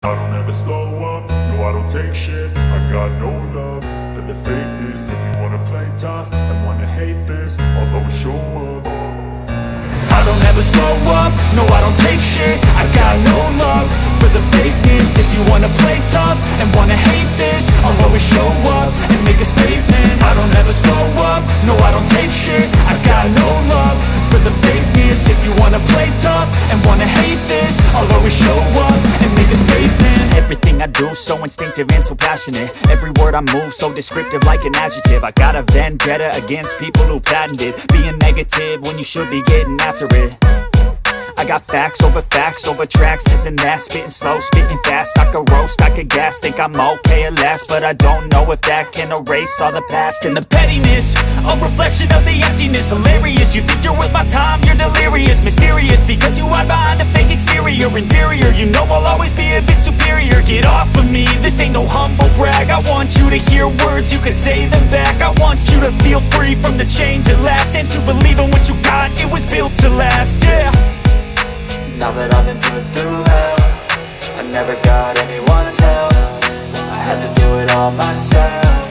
I don't ever slow up, no I don't take shit. I got no love for the fakeness. If you wanna play tough and wanna hate this, I'll always show up. I don't ever slow up, no I don't take shit. I got no love for the fakeness. If you wanna play tough and wanna hate this, I'll always show up and make a statement. I don't ever slow up, no I don't take shit. I got no love for the fakeness. If you wanna play tough and wanna hate this, I'll always show up and make a statement. Everything I do so instinctive and so passionate. Every word I move so descriptive like an adjective. I got a vendetta against people who patented being negative when you should be getting after it. I got facts over tracks, this and that. Spitting slow, spitting fast. I could roast, I could gas. Think I'm okay at last, but I don't know if that can erase all the past. And the pettiness, a reflection of the emptiness. Hilarious, you think you're worth my time, you're delirious. Mysterious, because you hide behind a fake exterior. Inferior, you know I'll always be a bit superior. Get off of me, this ain't no humble brag. I want you to hear words, you can say them back. I want you to feel free from the chains at last, and to believe in what you got, it was built to last, yeah. Now that I've been put through hell, I never got anyone's help. I had to do it all myself.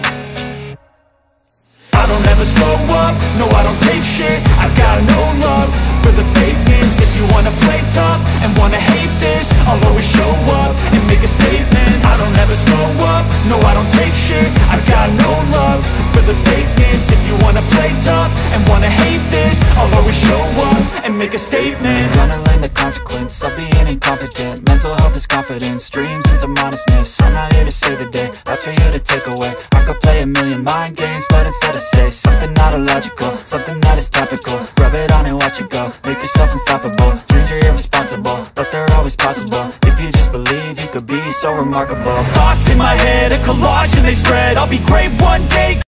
I don't ever slow up, no I don't take shit. I got no love for the fakeness. If you wanna play tough and wanna hate this, I'll always show up and make a statement. I don't ever slow up, no I don't take shit. I got no love for the fakeness. If you wanna play tough and wanna hate this, I'll always show up and make a statement. Gonna learn the consequence of being incompetent. Mental health is confidence, dreams and some honestness. I'm not here to save the day, that's for you to take away. I could play a million mind games, but instead I say something not illogical, something that is topical. Rub it on and watch it go, make yourself unstoppable. Dreams are irresponsible, but they're always possible. If you just believe, you could be so remarkable. Thoughts in my head, a collage and they spread. I'll be great one day.